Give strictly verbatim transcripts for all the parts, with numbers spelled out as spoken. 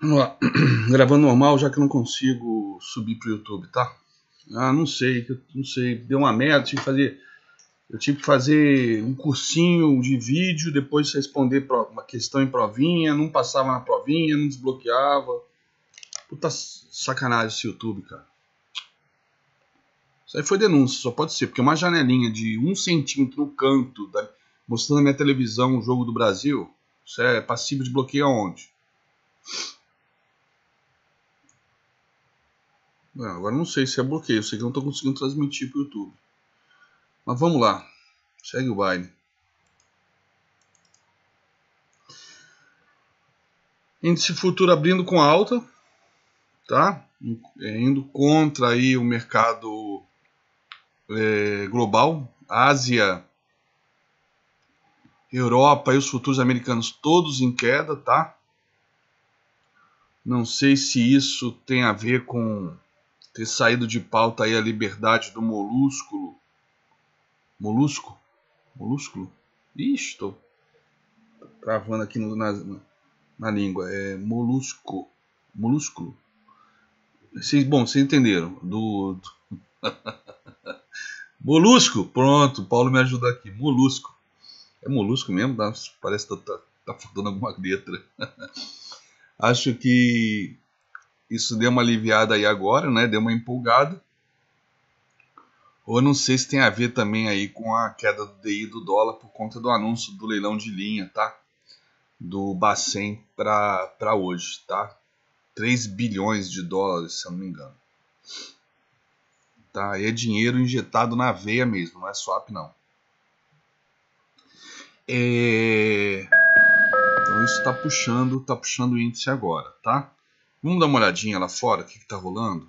Vamos lá. Gravando normal, já que eu não consigo subir pro YouTube, tá? Ah, não sei, não sei. Deu uma merda, tive que fazer. Eu tive que fazer um cursinho de vídeo, depois responder uma questão em provinha, não passava na provinha, não desbloqueava. Puta sacanagem esse YouTube, cara. Isso aí foi denúncia, só pode ser, porque uma janelinha de um centímetro no canto, da, mostrando na minha televisão o jogo do Brasil, isso é passível de bloqueio aonde? Não, agora não sei se é bloqueio, eu sei que não estou conseguindo transmitir para o YouTube. Mas vamos lá, segue o baile. Índice futuro abrindo com alta, tá? Indo contra aí o mercado é, global, Ásia, Europa e os futuros americanos todos em queda, tá? Não sei se isso tem a ver com ter saído de pauta aí a liberdade do molúsculo. Molusco? Molúsculo? Ixi, tô travando aqui no, na, na língua. É molusco. Molúsculo. Vocês, bom, vocês entenderam. Do, do... Molusco. Pronto, o Paulo me ajuda aqui. Molusco. É molusco mesmo? Parece que tá, tá, tá faltando alguma letra. Acho que isso deu uma aliviada aí agora, né? Deu uma empolgada. Ou eu não sei se tem a ver também aí com a queda do D I do dólar por conta do anúncio do leilão de linha, tá? Do Bacen para hoje, tá? três bilhões de dólares, se eu não me engano. Tá? E é dinheiro injetado na veia mesmo, não é swap não. É... Então isso tá puxando, tá puxando o índice agora, tá? Vamos dar uma olhadinha lá fora, o que que tá rolando?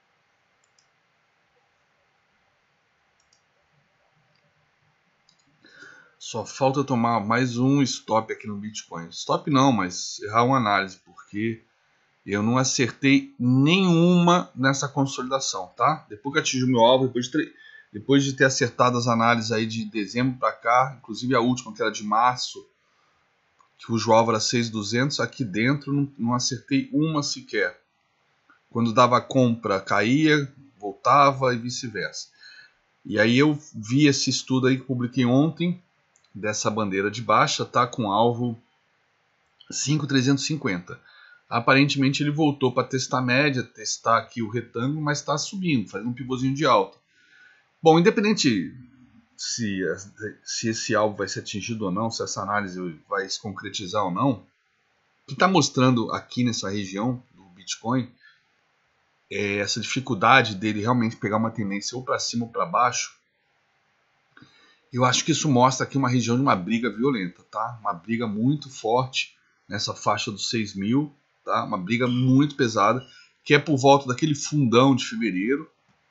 Só falta tomar mais um stop aqui no Bitcoin. Stop não, mas errar uma análise, porque eu não acertei nenhuma nessa consolidação, tá? Depois que atingi o meu alvo, depois de, depois de ter acertado as análises aí de dezembro para cá, inclusive a última que era de março, que o alvo era seis mil e duzentos, aqui dentro não, não acertei uma sequer. Quando dava compra, caía, voltava e vice-versa. E aí eu vi esse estudo aí que publiquei ontem, dessa bandeira de baixa, tá com alvo cinco mil trezentos e cinquenta. Aparentemente ele voltou para testar a média, testar aqui o retângulo, mas está subindo, fazendo um pivôzinho de alta. Bom, independente se, se esse alvo vai ser atingido ou não, se essa análise vai se concretizar ou não, o que está mostrando aqui nessa região do Bitcoin é essa dificuldade dele realmente pegar uma tendência ou para cima ou para baixo. Eu acho que isso mostra aqui uma região de uma briga violenta, tá? Uma briga muito forte nessa faixa dos seis mil, tá? Uma briga muito pesada, que é por volta daquele fundão de fevereiro,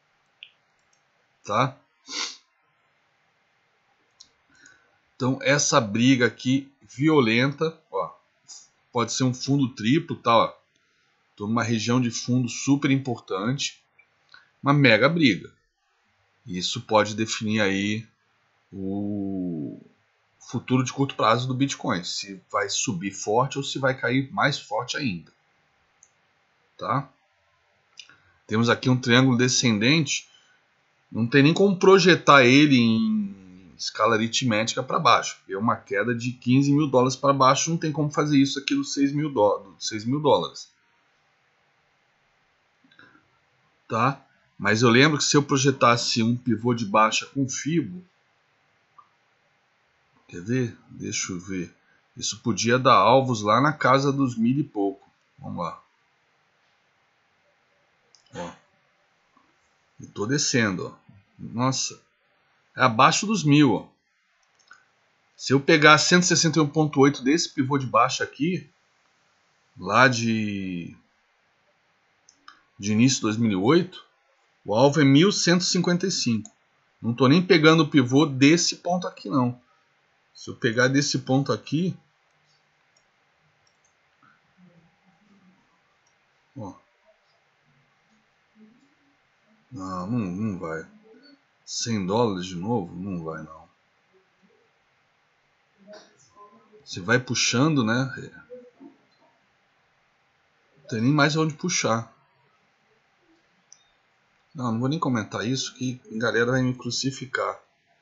tá? Então essa briga aqui violenta, ó, pode ser um fundo triplo, tá? Ó. Tô numa região de fundo super importante, uma mega briga. Isso pode definir aí o futuro de curto prazo do Bitcoin, se vai subir forte ou se vai cair mais forte ainda, tá? Temos aqui um triângulo descendente, não tem nem como projetar ele em escala aritmética para baixo, é uma queda de quinze mil dólares para baixo, não tem como fazer isso aqui dos seis mil dólares, tá? Mas eu lembro que se eu projetasse um pivô de baixa com Fibo, quer ver? Deixa eu ver. Isso podia dar alvos lá na casa dos mil e pouco. Vamos lá. Ó. E tô descendo, ó. Nossa. É abaixo dos mil, ó. Se eu pegar cento e sessenta e um ponto oito desse pivô de baixa aqui, lá de, de início de dois mil e oito, o alvo é mil cento e cinquenta e cinco. Não tô nem pegando o pivô desse ponto aqui, não. Se eu pegar desse ponto aqui, ó. Não, não, não vai. cem dólares de novo? Não vai, não. Você vai puxando, né? tem nem mais onde puxar. Não, não vou nem comentar isso, que a galera vai me crucificar.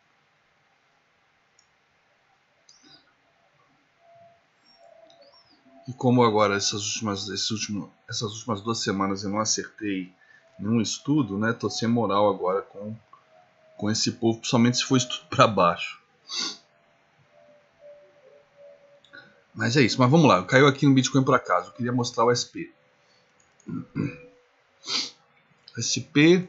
E como agora essas últimas, esses últimos, essas últimas duas semanas eu não acertei nenhum estudo, né? Tô sem moral agora com, com esse povo, principalmente se for estudo para baixo. Mas é isso, mas vamos lá. Caiu aqui no Bitcoin por acaso. Eu queria mostrar o S P. S P.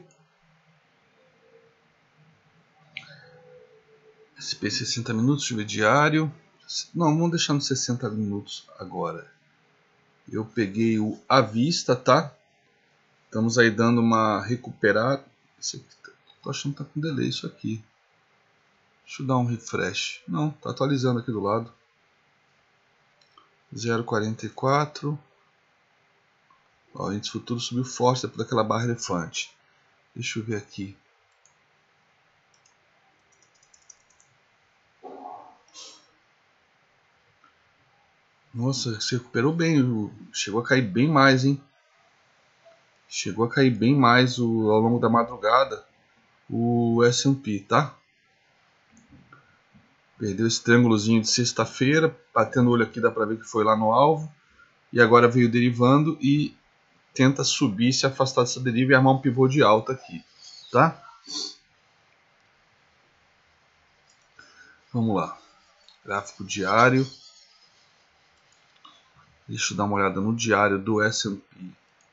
S P sessenta minutos, deixa eu ver, diário. Não, vamos deixar nos sessenta minutos agora. Eu peguei o à vista, tá? Estamos aí dando uma recuperada. Esse aqui, tô achando que tá com delay isso aqui. Deixa eu dar um refresh. Não, tá atualizando aqui do lado. zero vírgula quarenta e quatro. Ó, o índice futuro subiu forte depois daquela barra elefante. Deixa eu ver aqui. Nossa, se recuperou bem. Chegou a cair bem mais, hein? Chegou a cair bem mais o, ao longo da madrugada o S and P, tá? Perdeu esse triângulozinho de sexta-feira. Batendo o olho aqui dá pra ver que foi lá no alvo. E agora veio derivando e tenta subir, se afastar dessa deriva e armar um pivô de alta aqui, tá? Vamos lá. Gráfico diário. Deixa eu dar uma olhada no diário do S and P.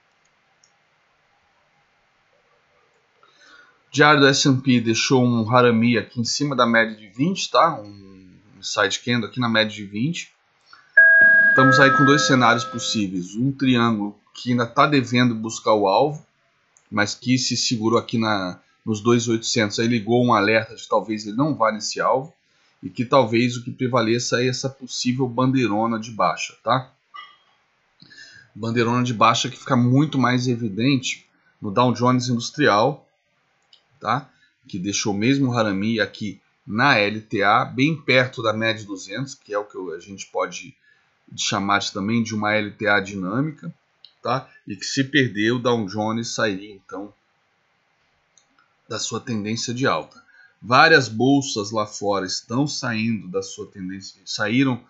O diário do S and P deixou um Harami aqui em cima da média de vinte, tá? Um side candle aqui na média de vinte. Estamos aí com dois cenários possíveis. Um triângulo que ainda está devendo buscar o alvo, mas que se segurou aqui na, nos dois mil e oitocentos. Aí ligou um alerta de que talvez ele não vá nesse alvo. E que talvez o que prevaleça é essa possível bandeirona de baixa, tá? Bandeirona de baixa que fica muito mais evidente no Dow Jones Industrial, tá? Que deixou mesmo o Harami aqui na L T A, bem perto da média de duzentos, que é o que a gente pode chamar também de uma L T A dinâmica, tá? E que se perder o Dow Jones sairia então da sua tendência de alta. Várias bolsas lá fora estão saindo da sua tendência, saíram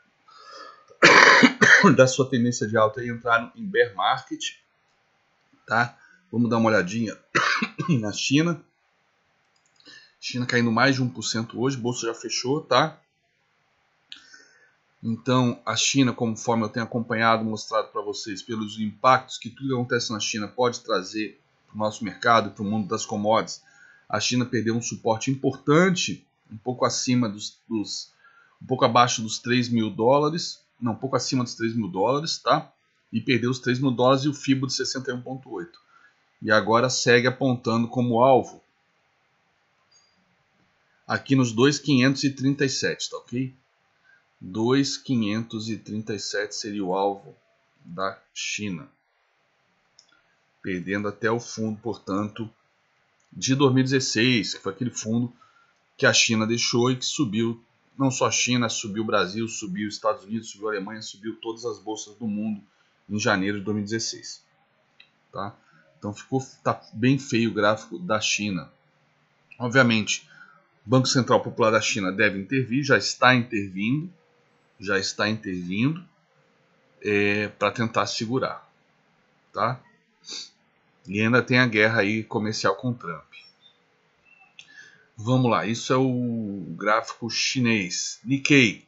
da sua tendência de alta e entraram em bear market, tá? Vamos dar uma olhadinha na China. China caindo mais de um por cento hoje, bolsa já fechou, tá? Então, a China, conforme eu tenho acompanhado, mostrado para vocês, pelos impactos que tudo que acontece na China pode trazer para o nosso mercado, para o mundo das commodities, a China perdeu um suporte importante, um pouco acima dos, dos um pouco abaixo dos três mil dólares, não, um pouco acima dos três mil dólares, tá? E perdeu os três mil dólares e o Fibo de sessenta e um vírgula oito. E agora segue apontando como alvo aqui nos dois mil quinhentos e trinta e sete, tá ok? dois mil quinhentos e trinta e sete seria o alvo da China. Perdendo até o fundo, portanto, de dois mil e dezesseis, que foi aquele fundo que a China deixou e que subiu, não só a China, subiu o Brasil, subiu os Estados Unidos, subiu a Alemanha, subiu todas as bolsas do mundo em janeiro de dois mil e dezesseis. Tá? Então ficou tá bem feio o gráfico da China. Obviamente, o Banco Central Popular da China deve intervir, já está intervindo, já está intervindo é, para tentar segurar. Tá? E ainda tem a guerra aí comercial com o Trump. Vamos lá, isso é o gráfico chinês. Nikkei.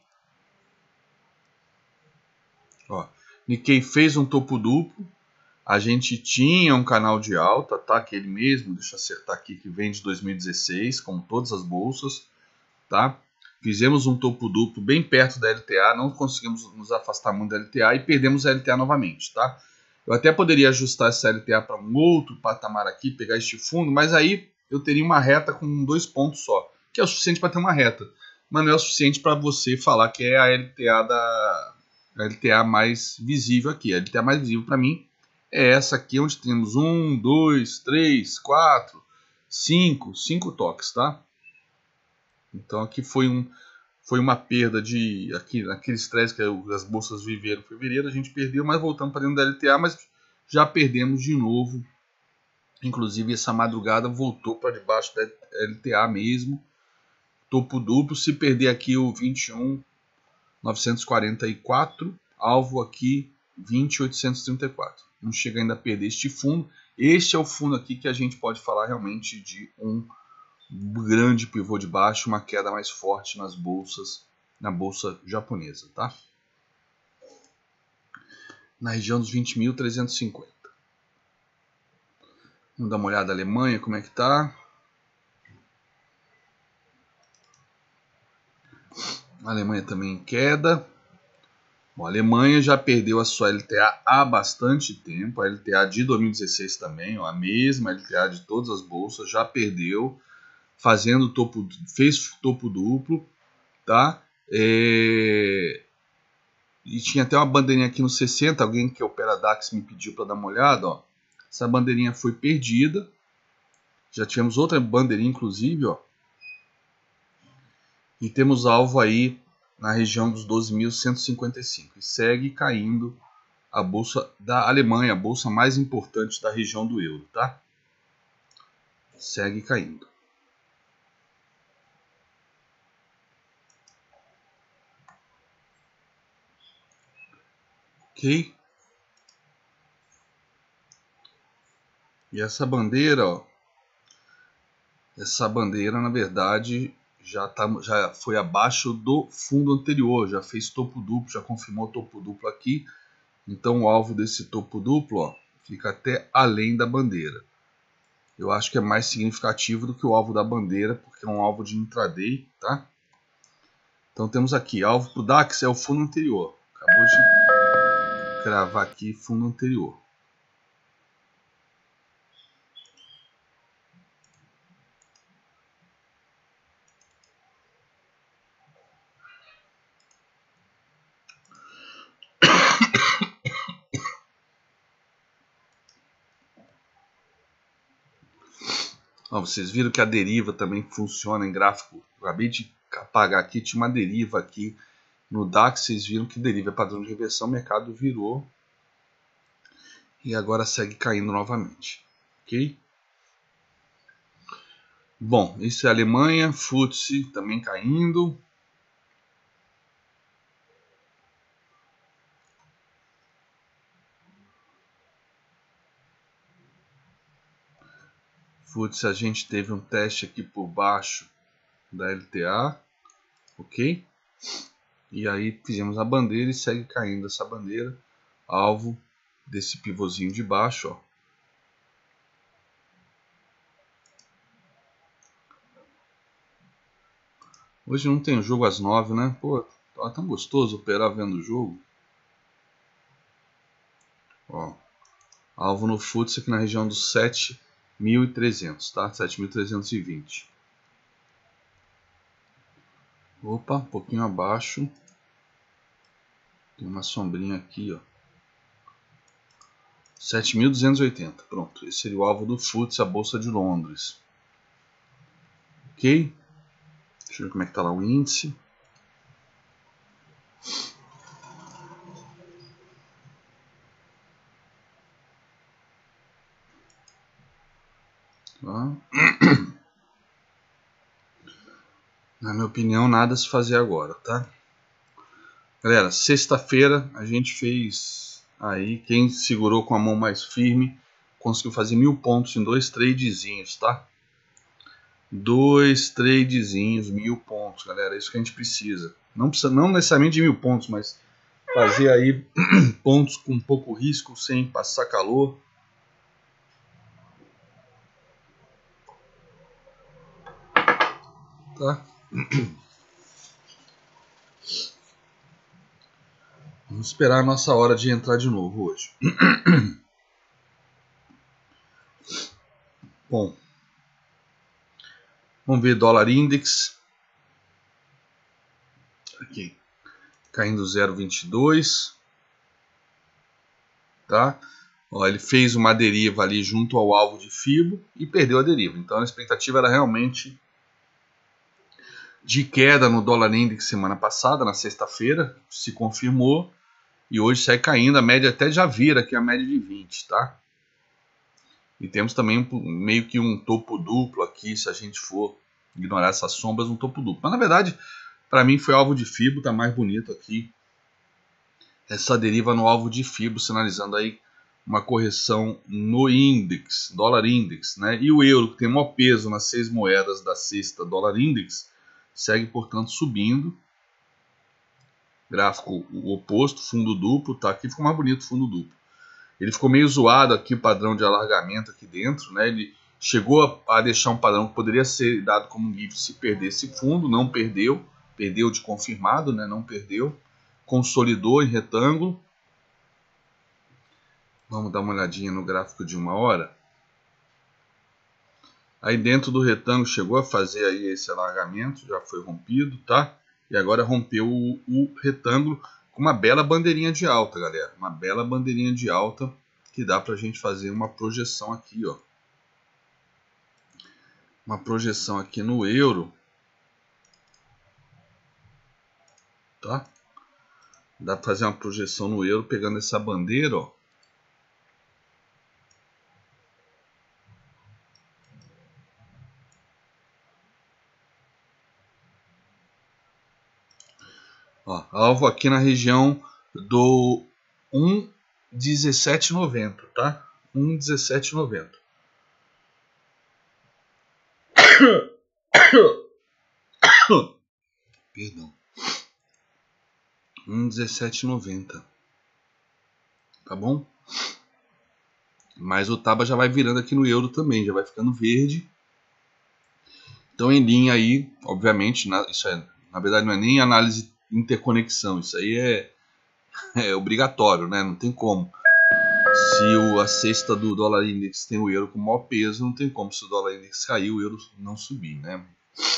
Ó, Nikkei fez um topo duplo. A gente tinha um canal de alta, tá? Aquele mesmo, deixa eu acertar aqui, que vem de dois mil e dezesseis, como todas as bolsas, tá? Fizemos um topo duplo bem perto da L T A, não conseguimos nos afastar muito da L T A e perdemos a L T A novamente, tá? Eu até poderia ajustar essa L T A para um outro patamar aqui, pegar este fundo, mas aí eu teria uma reta com dois pontos só, que é o suficiente para ter uma reta, mas não é o suficiente para você falar que é a L T A da a L T A mais visível aqui. A L T A mais visível para mim é essa aqui, onde temos um, dois, três, quatro, cinco, cinco toques, tá? Então aqui foi um foi uma perda de aqui, aquele estresse que as bolsas viveram em fevereiro, a gente perdeu, mas voltamos para dentro da L T A, mas já perdemos de novo. Inclusive essa madrugada voltou para debaixo da L T A mesmo, topo duplo. Se perder aqui o vinte e um mil novecentos e quarenta e quatro, alvo aqui vinte mil oitocentos e trinta e quatro. Não chega ainda a perder este fundo. Este é o fundo aqui que a gente pode falar realmente de um grande pivô de baixo, uma queda mais forte nas bolsas, na bolsa japonesa, tá? Na região dos vinte mil trezentos e cinquenta. Vamos dar uma olhada na Alemanha, como é que tá? A Alemanha também em queda. Bom, a Alemanha já perdeu a sua L T A há bastante tempo, a L T A de dois mil e dezesseis também, ó, a mesma L T A de todas as bolsas, já perdeu, fazendo topo, fez topo duplo, tá? É... E tinha até uma bandeirinha aqui no sessenta, alguém que opera DAX me pediu para dar uma olhada, ó. Essa bandeirinha foi perdida, já tivemos outra bandeirinha inclusive, ó. E temos alvo aí na região dos doze mil cento e cinquenta e cinco. E segue caindo a bolsa da Alemanha, a bolsa mais importante da região do euro, tá? Segue caindo. Ok? E essa bandeira, ó, essa bandeira na verdade já, tá, já foi abaixo do fundo anterior, já fez topo duplo, já confirmou topo duplo aqui. Então o alvo desse topo duplo, ó, fica até além da bandeira. Eu acho que é mais significativo do que o alvo da bandeira, porque é um alvo de intraday, tá? Então temos aqui, alvo para o DAX é o fundo anterior. Acabou de cravar aqui fundo anterior. Ó, vocês viram que a deriva também funciona em gráfico. Eu acabei de apagar aqui, tinha uma deriva aqui no DAX. Vocês viram que deriva é padrão de reversão, o mercado virou e agora segue caindo novamente. Ok? Bom, isso é a Alemanha, F T S E também caindo. F T S E a gente teve um teste aqui por baixo da L T A, ok? E aí fizemos a bandeira e segue caindo essa bandeira, alvo desse pivôzinho de baixo, ó. Hoje não tem jogo às nove, né? Pô, tá tão gostoso operar vendo o jogo. Ó, alvo no F T S E aqui na região dos sete mil e trezentos, tá? sete mil trezentos e vinte. Opa, um pouquinho abaixo. Tem uma sombrinha aqui, ó. sete mil duzentos e oitenta. Pronto, esse seria o alvo do F T S E, a Bolsa de Londres. Ok? Deixa eu ver como é que tá lá o índice. Tá? Na minha opinião, nada a se fazer agora, tá? Galera, sexta-feira a gente fez aí, quem segurou com a mão mais firme, conseguiu fazer mil pontos em dois tradezinhos, tá? Dois tradezinhos, mil pontos, galera, é isso que a gente precisa. Não precisa, não necessariamente de mil pontos, mas fazer aí pontos com pouco risco, sem passar calor. Tá? Vamos esperar a nossa hora de entrar de novo hoje. Bom, vamos ver dólar index. Aqui, caindo zero vírgula vinte e dois. Tá? Ó, ele fez uma deriva ali junto ao alvo de Fibo e perdeu a deriva. Então a expectativa era realmente de queda no dólar index semana passada, na sexta-feira, se confirmou, e hoje sai caindo, a média até já vira aqui a média de vinte, tá? E temos também um, meio que um topo duplo aqui, se a gente for ignorar essas sombras, um topo duplo. Mas na verdade, para mim foi alvo de Fibo, tá mais bonito aqui. Essa deriva no alvo de Fibo, sinalizando aí uma correção no index, dólar index, né? E o euro, que tem maior peso nas seis moedas da sexta dólar index, segue, portanto, subindo. Gráfico oposto, fundo duplo, tá? Aqui ficou mais bonito o fundo duplo. Ele ficou meio zoado aqui, o padrão de alargamento aqui dentro, né? Ele chegou a deixar um padrão que poderia ser dado como um GIF se perdesse fundo, não perdeu, perdeu de confirmado, né? Não perdeu, consolidou em retângulo. Vamos dar uma olhadinha no gráfico de uma hora. Aí dentro do retângulo chegou a fazer aí esse alargamento, já foi rompido, tá? E agora rompeu o, o retângulo com uma bela bandeirinha de alta, galera. Uma bela bandeirinha de alta que dá pra gente fazer uma projeção aqui, ó. Uma projeção aqui no euro, tá? Dá pra fazer uma projeção no euro pegando essa bandeira, ó. Ó, alvo aqui na região do um dezessete noventa, tá? um dezessete noventa. Perdão. um dezessete noventa. Tá bom? Mas o Taba já vai virando aqui no euro também, já vai ficando verde. Então em linha aí, obviamente, na, isso é, na verdade não é nem análise interconexão, isso aí é, é obrigatório, né? Não tem como. Se o, a cesta do dólar index tem o euro com maior peso, não tem como se o dólar index cair, o euro não subir, né?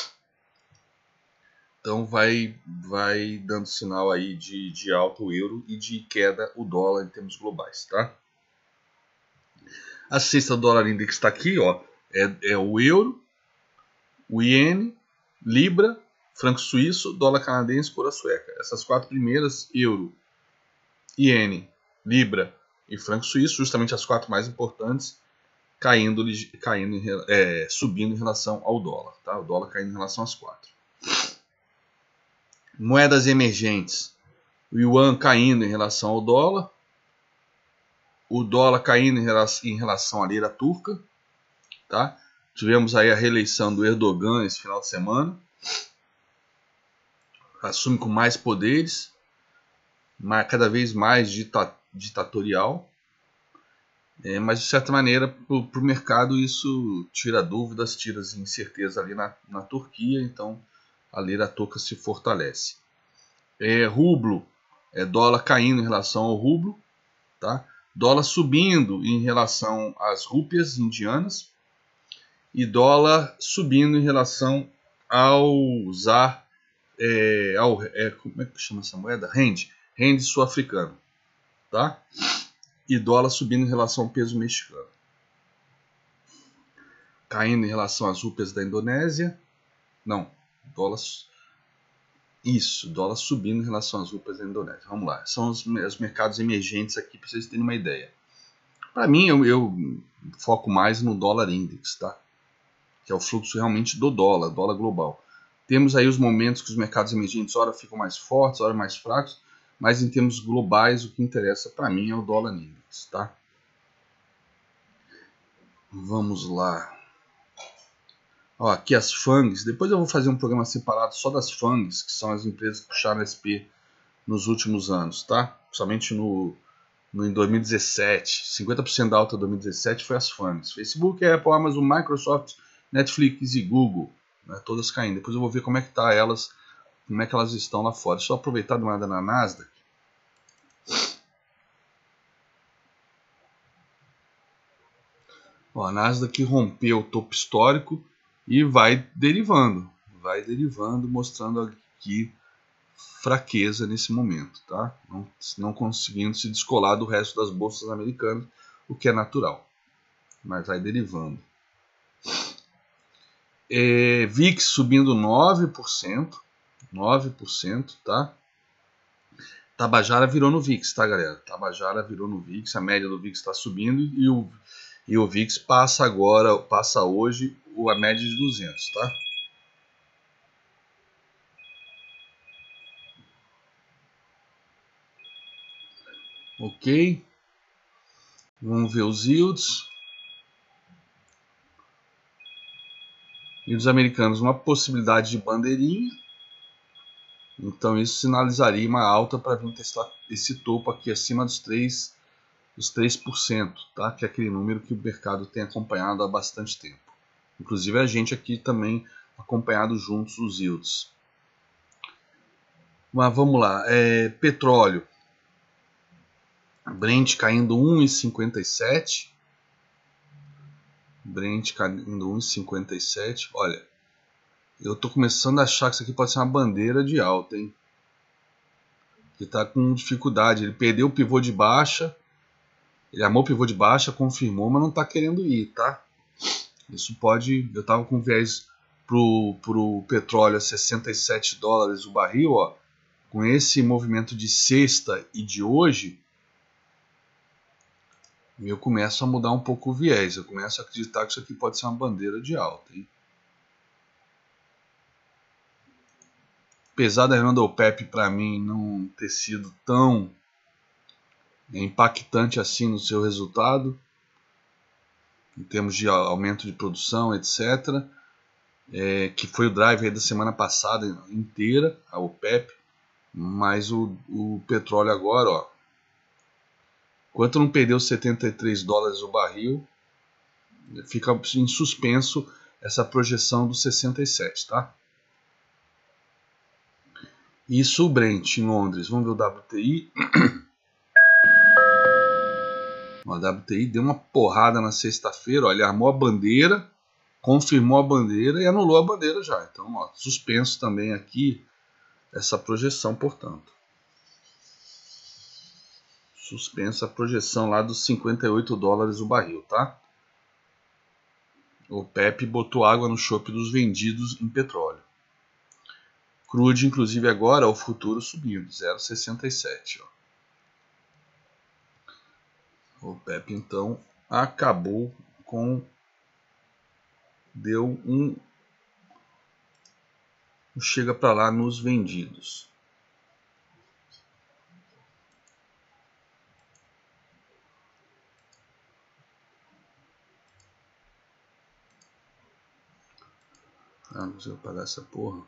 Então vai, vai dando sinal aí de, de alta o euro e de queda o dólar em termos globais, tá? A cesta do dólar index está aqui, ó, é, é o euro, o iene, libra, franco suíço, dólar canadense, coroa sueca. Essas quatro primeiras, euro, iene, libra e franco suíço, justamente as quatro mais importantes, caindo, caindo é, subindo em relação ao dólar, tá? O dólar caindo em relação às quatro. Moedas emergentes, o yuan caindo em relação ao dólar, o dólar caindo em relação, em relação à lira turca, tá? Tivemos aí a reeleição do Erdogan esse final de semana, assume com mais poderes, cada vez mais dita, ditatorial, é, mas de certa maneira para o mercado isso tira dúvidas, tira incerteza ali na, na Turquia, então a lira turca se fortalece. É, rublo, é, dólar caindo em relação ao rublo, tá? Dólar subindo em relação às rúpias indianas e dólar subindo em relação ao zar, é, ao, é, como é que chama essa moeda? Rende, rende sul-africano, tá? E dólar subindo em relação ao peso mexicano. Caindo em relação às rúpias da Indonésia. Não, dólar... Isso, dólar subindo em relação às rúpias da Indonésia. Vamos lá, são os, os mercados emergentes aqui para vocês terem uma ideia. Para mim, eu, eu foco mais no dólar index, tá? Que é o fluxo realmente do dólar, dólar global. Temos aí os momentos que os mercados emergentes ora ficam mais fortes, ora mais fracos, mas em termos globais o que interessa para mim é o dólar index, tá? Vamos lá. Ó, aqui as FANGs, depois eu vou fazer um programa separado só das FANGs, que são as empresas que puxaram S P nos últimos anos, tá? Principalmente no, no, em dois mil e dezessete, cinquenta por cento da alta de dois mil e dezessete foi as FANGs. Facebook, Apple, Amazon, Microsoft, Netflix e Google, né, todas caindo. Depois eu vou ver como é que tá elas, como é que elas estão lá fora. Deixa eu aproveitar de uma olhada na Nasdaq. Ó, a Nasdaq rompeu o topo histórico e vai derivando, vai derivando, mostrando aqui fraqueza nesse momento, tá? Não, não conseguindo se descolar do resto das bolsas americanas, o que é natural, mas vai derivando. É, V I X subindo nove por cento, nove por cento, tá? Tabajara virou no V I X, tá, galera? Tabajara virou no V I X, a média do V I X está subindo e o, e o V I X passa agora, passa hoje a média de duzentos, tá? Ok, vamos ver os yields. E dos americanos, uma possibilidade de bandeirinha. Então isso sinalizaria uma alta para vir testar esse topo aqui acima dos três, dos três por cento, tá? Que é aquele número que o mercado tem acompanhado há bastante tempo. Inclusive a gente aqui também acompanhado juntos os yields. Mas vamos lá, é, petróleo. Brent caindo um vírgula cinquenta e sete. Brent caindo um vírgula cinquenta e sete. Olha, eu tô começando a achar que isso aqui pode ser uma bandeira de alta, hein? Que tá com dificuldade. Ele perdeu o pivô de baixa. Ele amou o pivô de baixa, confirmou, mas não tá querendo ir, tá? Isso pode... Eu tava com viés pro, pro petróleo a sessenta e sete dólares o barril, ó. Com esse movimento de sexta e de hoje, eu começo a mudar um pouco o viés. Eu começo a acreditar que isso aqui pode ser uma bandeira de alta, hein? Apesar da reunião da OPEP para mim não ter sido tão impactante assim no seu resultado, em termos de aumento de produção, etcétera, é, que foi o drive da semana passada inteira, a OPEP, mas o, o petróleo agora, ó, enquanto não perdeu setenta e três dólares o barril, fica em suspenso essa projeção dos sessenta e sete, tá? Isso o Brent em Londres, vamos ver o W T I. O W T I deu uma porrada na sexta-feira, ele armou a bandeira, confirmou a bandeira e anulou a bandeira já. Então, ó, suspenso também aqui essa projeção, portanto. Suspensa a projeção lá dos cinquenta e oito dólares o barril, tá? O OPEP botou água no chope dos vendidos em petróleo. Crude, inclusive agora, o futuro subindo, zero vírgula sessenta e sete. Ó. O OPEP, então, acabou com... Deu um... Chega para lá nos vendidos. Ah, não sei apagar essa porra.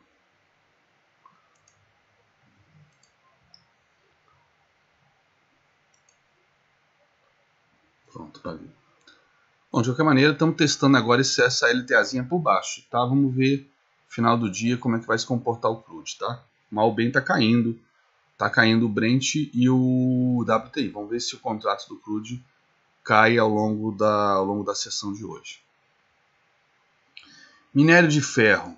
Pronto, paguei. Bom, de qualquer maneira, estamos testando agora essa LTAzinha por baixo, tá? Vamos ver no final do dia como é que vai se comportar o crude, tá? Mal ou bem está caindo, tá caindo o Brent e o W T I. Vamos ver se o contrato do crude cai ao longo da, ao longo da sessão de hoje. Minério de ferro.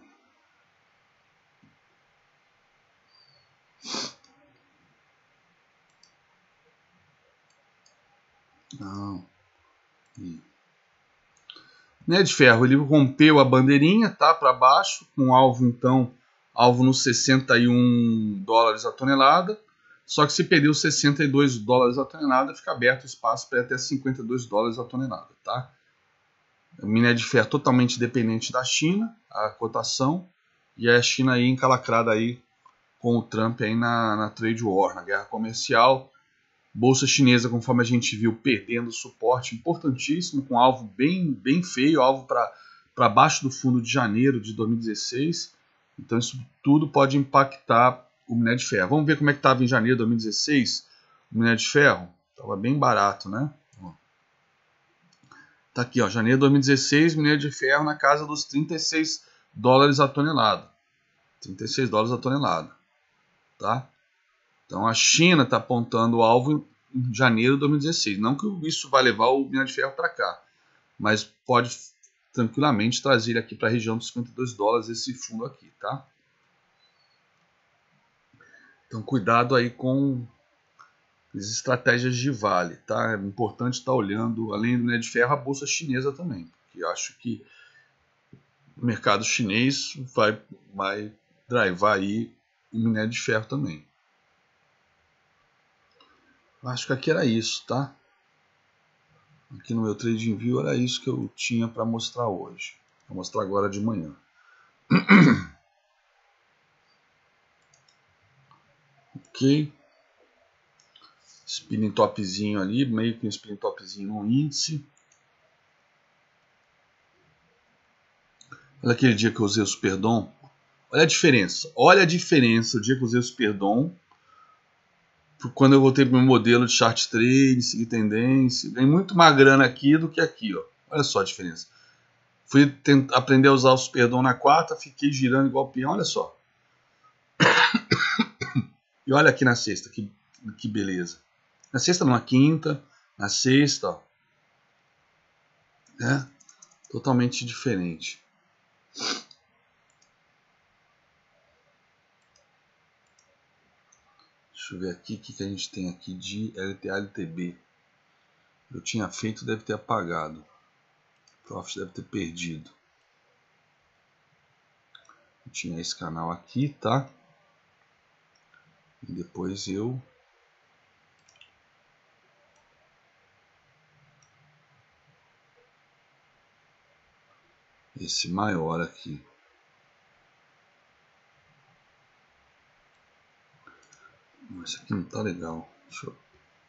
Não. Minério de ferro, ele rompeu a bandeirinha, tá, para baixo, com alvo então, alvo nos sessenta e um dólares a tonelada. Só que se perdeu sessenta e dois dólares a tonelada, fica aberto o espaço para até cinquenta e dois dólares a tonelada, tá? O minério de ferro totalmente dependente da China, a cotação, e a China aí encalacrada aí com o Trump aí na, na trade war, na guerra comercial. Bolsa chinesa, conforme a gente viu, perdendo suporte importantíssimo, com alvo bem, bem feio, alvo para baixo do fundo de janeiro de dois mil e dezesseis. Então isso tudo pode impactar o minério de ferro. Vamos ver como é que estava em janeiro de dois mil e dezesseis o minério de ferro. Estava bem barato, né? Tá aqui, ó, janeiro de dois mil e dezesseis, minério de ferro na casa dos trinta e seis dólares a tonelada. trinta e seis dólares a tonelada, tá? Então a China está apontando o alvo em janeiro de dois mil e dezesseis. Não que isso vai levar o minério de ferro para cá, mas pode tranquilamente trazer aqui para a região dos cinquenta e dois dólares esse fundo aqui, tá? Então cuidado aí com as estratégias de vale, tá? É importante estar olhando, além do minério de ferro, a bolsa chinesa também, porque eu acho que o mercado chinês vai, vai drivar aí o minério de ferro também. Acho que aqui era isso, tá? Aqui no meu TradingView era isso que eu tinha para mostrar hoje. Vou mostrar agora de manhã. Ok. Spinning topzinho ali, meio que um spinning topzinho no índice. Olha aquele dia que eu usei o Superdom. Olha a diferença. Olha a diferença o dia que eu usei o Superdom. Quando eu voltei para o meu modelo de chart trade, seguir tendência. Ganhei muito mais grana aqui do que aqui. Ó. Olha só a diferença. Fui tentar aprender a usar o Superdom na quarta, fiquei girando igual peão. Olha só. E olha aqui na sexta, que, que beleza. Na sexta não, na quinta, na sexta, ó. É totalmente diferente. Deixa eu ver aqui o que, que a gente tem aqui de L T A L T B. Eu tinha feito, deve ter apagado. Profit deve ter perdido. Eu tinha esse canal aqui, tá? E depois eu esse maior aqui. Esse aqui não tá legal. Deixa eu,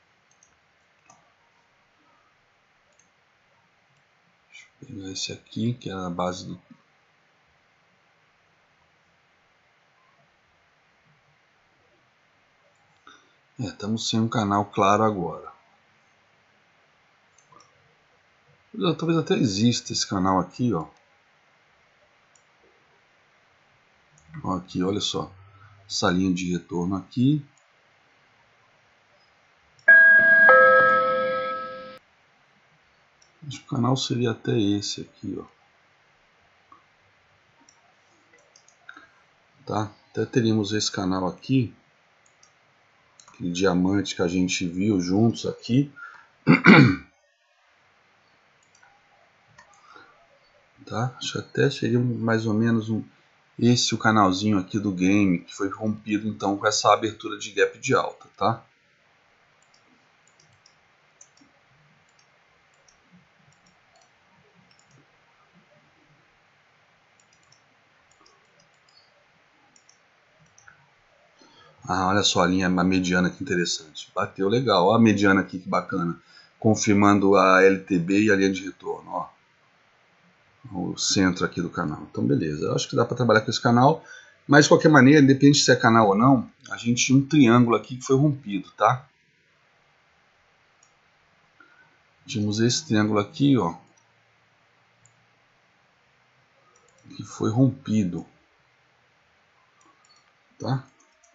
Deixa eu pegar esse aqui, que é a base do... É, estamos sem um canal claro agora. Talvez até exista esse canal aqui, ó. Ó aqui, olha só. Essa linha de retorno aqui. Acho que o canal seria até esse aqui, ó. Tá? Até teríamos esse canal aqui. Aquele diamante que a gente viu juntos aqui. Tá? Acho que até seria mais ou menos um, esse o canalzinho aqui do game que foi rompido então com essa abertura de gap de alta, tá? Ah, olha só a linha, a mediana que interessante. Bateu legal, olha a mediana aqui que bacana. Confirmando a L T B e a linha de retorno, ó. O centro aqui do canal. Então beleza, eu acho que dá para trabalhar com esse canal. Mas de qualquer maneira, independente se é canal ou não, a gente tinha um triângulo aqui que foi rompido, tá? Tínhamos esse triângulo aqui, ó, que foi rompido, tá?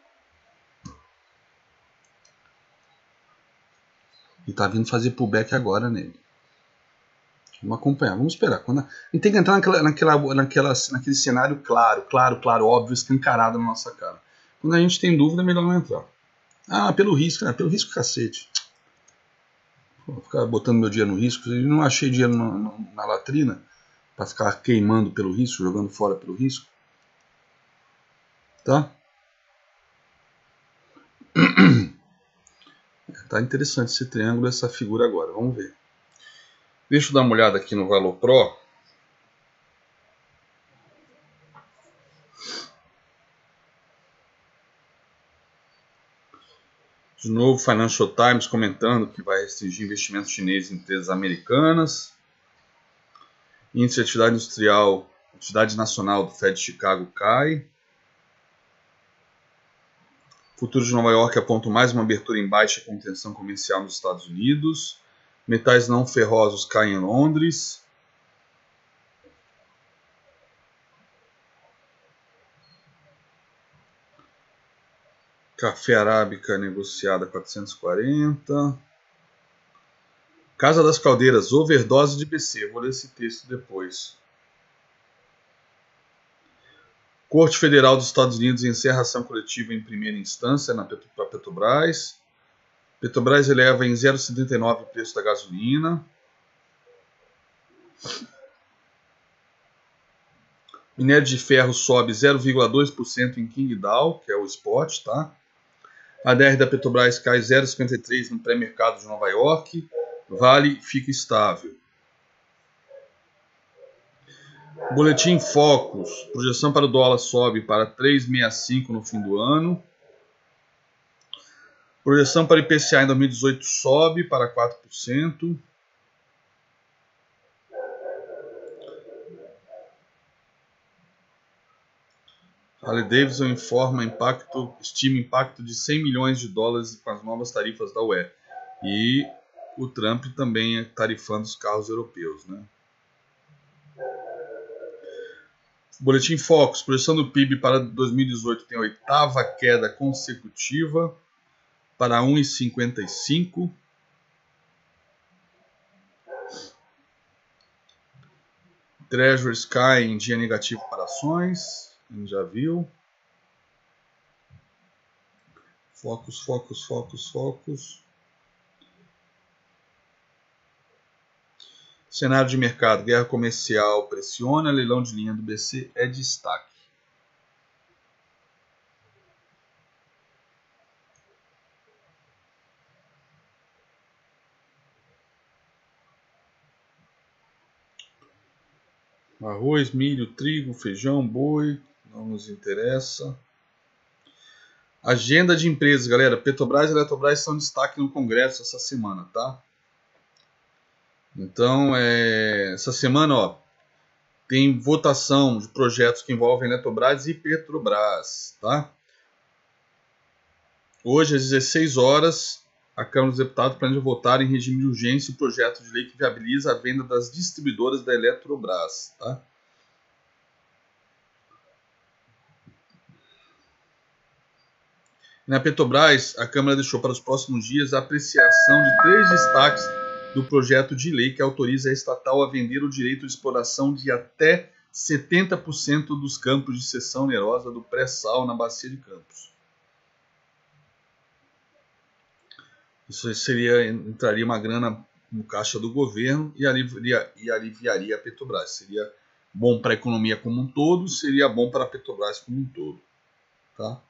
E tá vindo fazer pullback agora nele. Vamos acompanhar, vamos esperar. Quando a gente tem que entrar naquela, naquela, naquela, naquele cenário claro, claro, claro, óbvio, escancarado na nossa cara. Quando a gente tem dúvida, é melhor não entrar. Ah, pelo risco, né? Pelo risco, cacete. Vou ficar botando meu dinheiro no risco. Eu não achei dinheiro na, na, na latrina para ficar queimando pelo risco, jogando fora pelo risco. Tá? Tá interessante esse triângulo, essa figura agora. Vamos ver. Deixa eu dar uma olhada aqui no Valor Pro. De novo, Financial Times comentando que vai restringir investimentos chineses em empresas americanas. Índice de atividade industrial, atividade nacional do Fed de Chicago cai. Futuros de Nova York apontam mais uma abertura em baixa com tensão comercial nos Estados Unidos. Metais não ferrosos caem em Londres. Café arábica negociada a quatrocentos e quarenta. Casa das Caldeiras, overdose de B C. Vou ler esse texto depois. Corte Federal dos Estados Unidos encerra ação coletiva em primeira instância na Petrobras. Petrobras eleva em zero vírgula setenta e nove o preço da gasolina. Minério de ferro sobe zero vírgula dois por cento em Qingdao, que é o spot, tá? A D R da Petrobras cai zero vírgula cinquenta e três por cento no pré-mercado de Nova York. Vale fica estável. Boletim Focus. Projeção para o dólar sobe para três vírgula sessenta e cinco no fim do ano. Projeção para o I P C A em dois mil e dezoito sobe para quatro por cento. Harley Davidson informa impacto, estima impacto de cem milhões de dólares com as novas tarifas da U E. E o Trump também é tarifando os carros europeus, né? Boletim Focus. Projeção do P I B para dois mil e dezoito tem a oitava queda consecutiva para um vírgula cinquenta e cinco. Treasuries caem em dia negativo para ações. A gente já viu. Focus, Focus, Focus, Focus. Cenário de mercado. Guerra comercial pressiona. Leilão de linha do B C é destaque. Arroz, milho, trigo, feijão, boi. Não nos interessa. Agenda de empresas, galera. Petrobras e Eletrobras são destaque no Congresso essa semana, tá? Então, é, essa semana, ó, tem votação de projetos que envolvem Eletrobras e Petrobras, tá? Hoje, às dezesseis horas, a Câmara dos Deputados planeja votar em regime de urgência o projeto de lei que viabiliza a venda das distribuidoras da Eletrobras, tá? Na Petrobras, a Câmara deixou para os próximos dias a apreciação de três destaques do projeto de lei que autoriza a estatal a vender o direito de exploração de até setenta por cento dos campos de seção onerosa do pré-sal na Bacia de Campos. Isso seria, entraria uma grana no caixa do governo e aliviaria, e aliviaria a Petrobras. Seria bom para a economia como um todo, seria bom para a Petrobras como um todo, tá?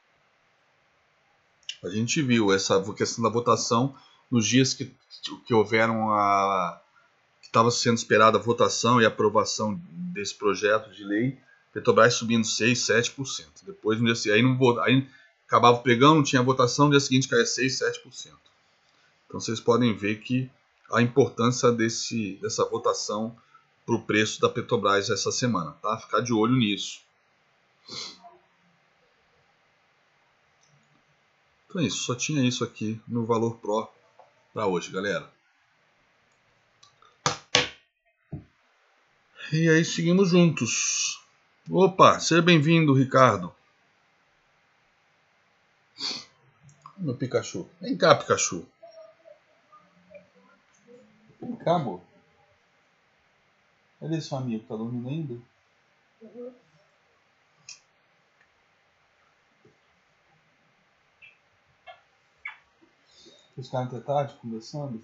A gente viu essa questão da votação nos dias que, que houveram a que estava sendo esperada a votação e aprovação desse projeto de lei, Petrobras subindo seis, sete por cento. Depois, no dia, aí, não, aí acabava o pregão, não tinha votação, no dia seguinte caía seis, sete por cento. Então vocês podem ver que a importância desse, dessa votação para o preço da Petrobras essa semana, tá? Ficar de olho nisso. Então é isso, só tinha isso aqui no Valor Pro para hoje, galera. E aí seguimos juntos. Opa, seja bem-vindo, Ricardo. Meu Pikachu. Vem cá, Pikachu. Vem cá, amor. Cadê seu amigo? Tá dormindo ainda? Uhum. Vocês ficaram até tarde conversando?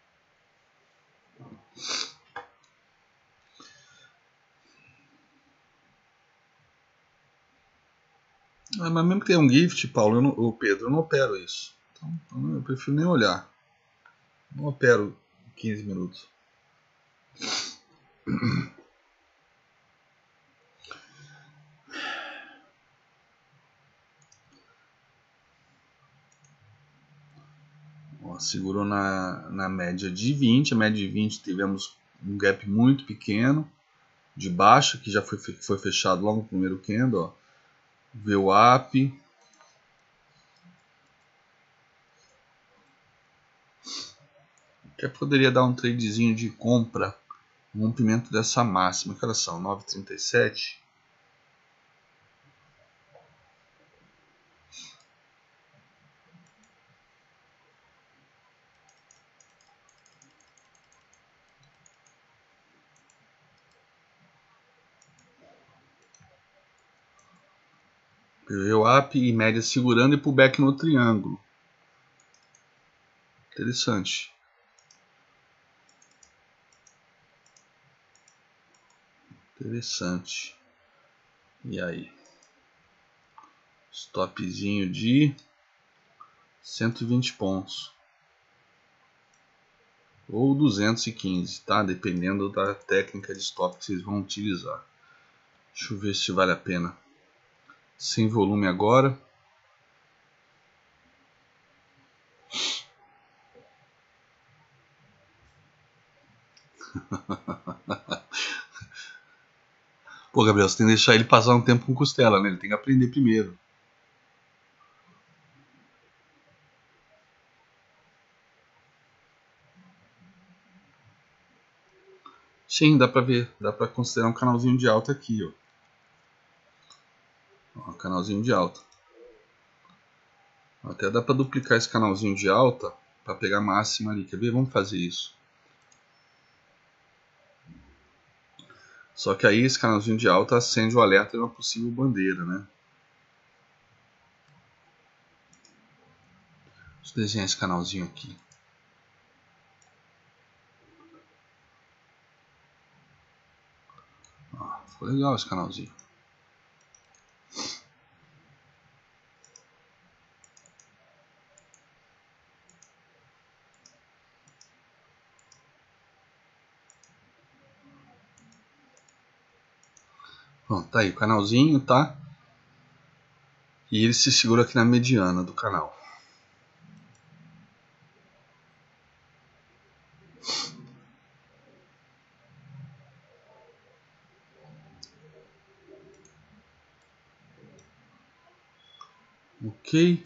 Ah, mas mesmo que tenha um gift, Paulo, eu não, o Pedro, eu não opero isso. Então, eu prefiro nem olhar. Não opero quinze minutos. Ó, segurou na, na média de vinte. A média de vinte tivemos um gap muito pequeno de baixa, que já foi, foi fechado logo no primeiro candle. Ó. V WAP. Que poderia dar um tradezinho de compra no rompimento dessa máxima. Que elas são? nove e trinta e sete. V WAP e média segurando e pullback no triângulo. Interessante. Interessante. E aí? Stopzinho de cento e vinte pontos. Ou duzentos e quinze, tá? Dependendo da técnica de stop que vocês vão utilizar. Deixa eu ver se vale a pena. Sem volume agora. Pô, Gabriel, você tem que deixar ele passar um tempo com costela, né? Ele tem que aprender primeiro. Sim, dá pra ver. Dá pra considerar um canalzinho de alta aqui, ó. Ó, canalzinho de alta. Até dá pra duplicar esse canalzinho de alta pra pegar a máxima ali. Quer ver? Vamos fazer isso. Só que aí esse canalzinho de alta acende o alerta de uma possível bandeira, né? Deixa eu desenhar esse canalzinho aqui. Ó, ficou legal esse canalzinho. Pronto, tá aí o canalzinho, tá? E ele se segura aqui na mediana do canal. Ok.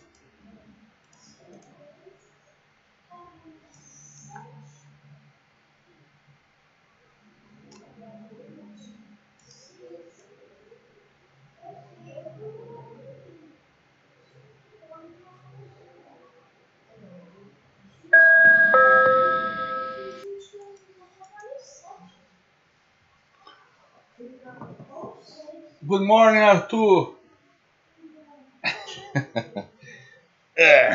Good morning, Arthur. É.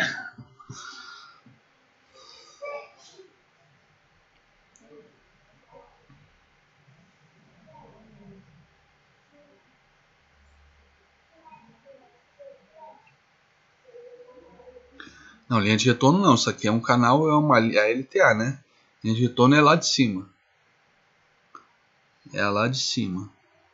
Não, linha de retorno não. Isso aqui é um canal, é uma é L T A, né? Linha de retorno é lá de cima. É lá de cima.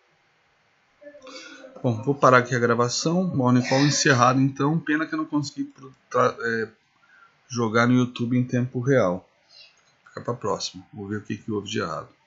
Bom, vou parar aqui a gravação. Morning Call encerrado então. Pena que eu não consegui é, jogar no YouTube em tempo real. Fica para próxima. Vou ver o que, que houve de errado.